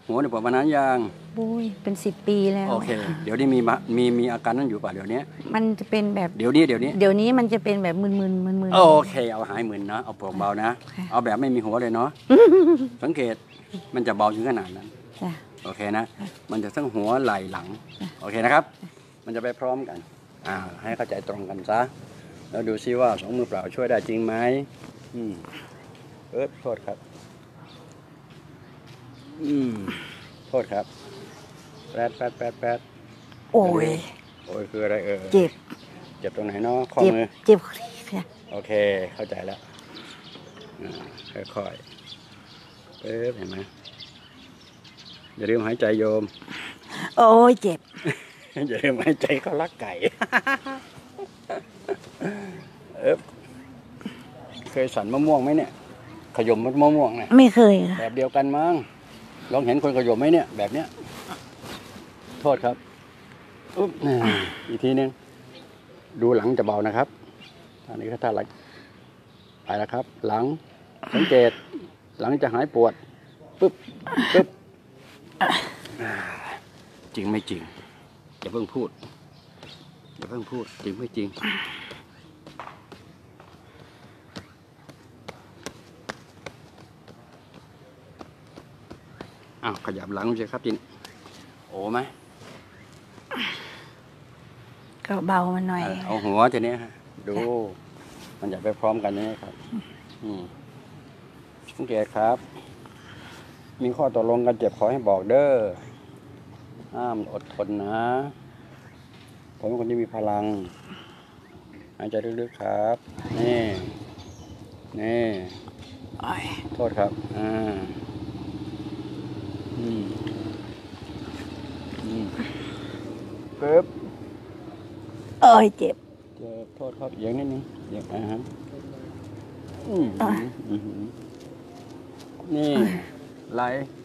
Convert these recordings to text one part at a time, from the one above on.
หัวเนี่ยปวดมานานยังบุ้ยเป็น10 ปีแล้วโอเคเดี๋ยวนี้มีอาการนั้นอยู่ป่ะเดี๋ยวนี้มันจะเป็นแบบเดี๋ยวนี้มันจะเป็นแบบมึนโอเคเอาหายมึนนะเอาเบานะเอาแบบไม่มีหัวเลยเนาะสังเกตมันจะเบาถึงขนาดนั้นโอเคนะมันจะทั้งหัวไหล่หลังโอเคนะครับมันจะไปพร้อมกันให้เข้าใจตรงกันซะแล้วดูซิว่า2 มือเปล่าช่วยได้จริงไหมโทษครับโทษครับแปดโอ้ยคืออะไรเจ็บตรงไหนเนาะข้อมือเจ็บค่ะโอเคเข้าใจแล้วค่อยๆเห็นไหมอย่าลืมหายใจโยมโอ้ยเจ็บอย่าลืมหายใจเขารักไก่เคยสั่นมะม่วงไหมเนี่ยขยมมะม่วงเนี่ยไม่เคยแบบเดียวกันมั้งลองเห็นคนขยมไหมเนี่ยแบบเนี้ยโทษครับอีกทีนึงดูหลังจะเบานะครับอันนี้ก็ท่าหลังไปแล้วครับหลังสังเกตหลังจะหายปวดปึ๊บจริงไม่จริงอย่าเพิ่งพูดจริงไม่จริงขยับหลังใช่ครับจินโอ้ไหมก็เบามันหน่อยเอาหัวทีนี้ดูมันจะไปพร้อมกันนี่ครับสังเกตครับมีข้อตกลงกันเจ็บขอให้บอกเด้อห้ามอดทนนะผมเป็นคนที่มีพลังหายใจลึกๆครับนี่โทษครับปึ๊บเจ็บโทษครับอย่างนี้เดี๋ยวนี่ไหล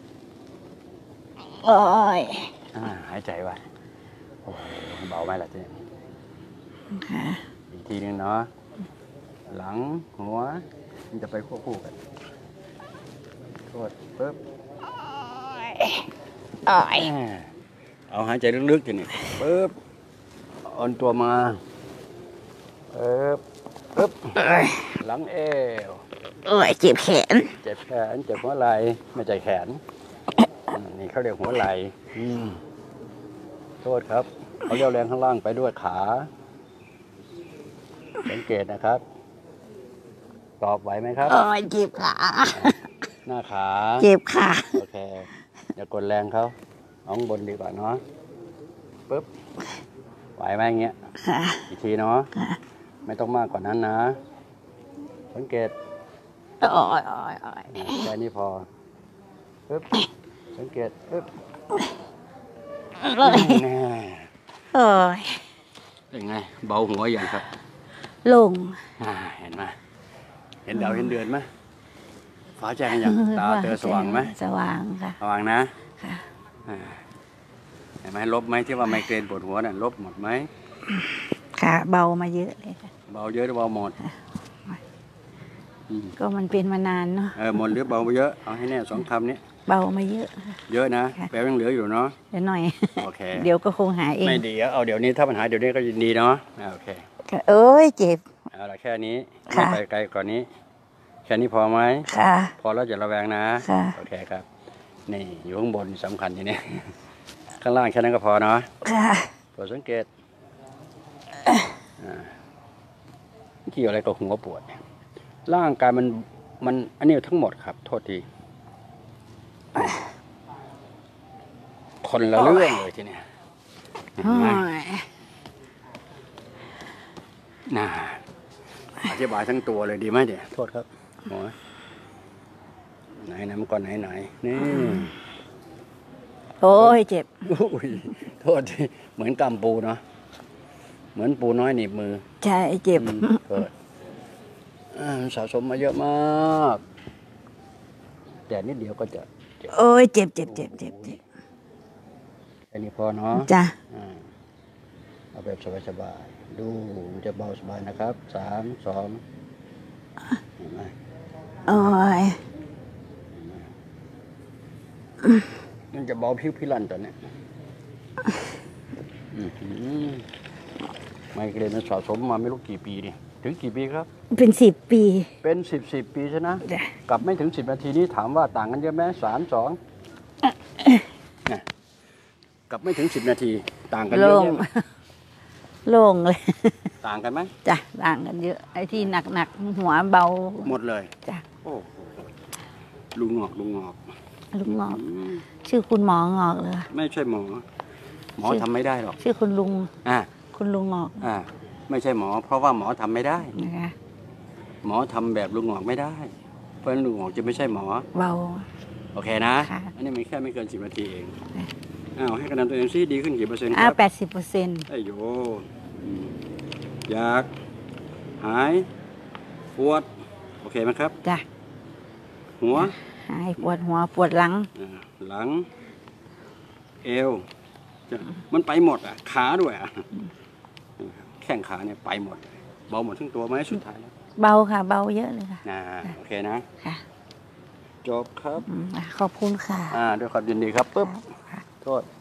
หายใจไว้โอ้เบาไหมล่ะเจ๊อีกทีนึงเนาะหลังหัวมันจะไปควบคู่กันโทษปึ๊บเอาหายใจลึกๆทีนี้ปึ๊บอ่อนตัวมาปึ๊บหลังเอวเจ็บแขนเจ็บหัวไหล่ไม่ใจแขนนี่เขาเรียกหัวไหล่โทษครับเขาเรียวแรงข้างล่างไปด้วยขาสังเกตนะครับตอบไหวไหมครับเจ็บขาหน้าขาเจ็บขาโอเคอย่ากดแรงเขาเอาบนดีกว่าเนาะปึ๊บไหวไหมเงี้ยอีกทีเนาะไม่ต้องมากกว่านั้นนะสังเกตแค่นี้พอปึ๊บสังเกตปึ๊บเป็นไงเบาหัวอย่างครับลงเห็นไหมเห็นดาวเห็นเดือนไหมฟ้าแจ้งอย่างตาเตือสว่างไหมสว่างค่ะสว่างนะเห็นไหมลบไหมที่ว่าไมเกรนปวดหัวน่ะลบหมดไหมค่ะเบามาเยอะเลยค่ะเบาเยอะหรือเบาหมดก็มันเป็นมานานเนาะหมดหรือเบาไปเยอะเอาให้แน่2 คำนี้เบามาเยอะเยอะนะแปลยังเหลืออยู่เนาะเดี๋ยวหน่อยโอเคเดี๋ยวก็คงหายเองไม่ดีเอาเดี๋ยวนี้ถ้าปัญหาเดี๋ยวนี้ก็ยินดีเนาะโอเคเจ็บเอาละแค่นี้ไม่ไปไกลกว่านี้แค่นี้พอไหมค่ะพอแล้วอย่าระแวงนะค่ะโอเคครับนี่อยู่ข้างบนสำคัญทีนี้ข้างล่างแค่นั้นก็พอเนาะค่ะโปรดสังเกตเกี่ยวอะไรกับหัวปวดร่างกายมันอันนี้ทั้งหมดครับโทษทีคนละเรื่องเลยทีนี้อธิบายทั้งตัวเลยดีไหมเดี๋ยวโทษครับหมอไหนมันก่อนไหนนี่โอ้ยเจ็บโทษทีเหมือนกำปูเนาะเหมือนปูน้อยหนีบมือใช่เจ็บโทษสะสมมาเยอะมากแต่นิดเดียวก็จะโอ้ยเจ็บอันนี้พอเนาะจ้ะเอาแบบสบายๆดูจะเบาสบายนะครับ3 2เห็นไหมโอ้ยมันจะเบาพิวพิลั่นตอนเนี้ยไมเกรนมันสะสมมาไม่รู้กี่ปีนี่ถึงกี่ปีครับเป็น10 ปีเป็นสิบปีใช่ไหมกลับไม่ถึง10 นาทีนี้ถามว่าต่างกันเยอะไหม3-2กลับไม่ถึง10 นาทีต่างกันเยโล่อะงแยะไหมโล่งเลยต่างกันไหมจ้ะต่างกันเยอะไอ้ที่หนักหัวเบาหมดเลยจ้ะโอ้โหลุงงอกลุงงอกชื่อคุณหมองอกเลยไม่ใช่หมอทำไม่ได้หรอกชื่อคุณลุงอ่าคุณลุงงอกไม่ใช่หมอ เพราะว่าหมอทำไม่ได้นะคะหมอทำแบบลุงงอกไม่ได้ เพราะฉะนั้นลุงงอกจะไม่ใช่หมอเบาโอเคนะค่ะอันนี้มันแค่ไม่เกิน10 นาทีเองให้คะแนนตัวเองซิดีขึ้นกี่เปอร์เซ็นต์คอ่ารับ 80% ไอ้โยอยากหายปวดโอเคไหมครับจ้ะหัวหายปวดหัวปวดหลังหลัง เอวมันไปหมดขาด้วยแข้งขาเนี่ยไปหมดเบาหมดทั้งตัวไหมสุดท้ายแล้วเบาค่ะ เบาเยอะเลยค่ะโอเคนะค่ะจบครับขอบคุณค่ะด้วยความยินดีครับปุ๊บค่ะโทษ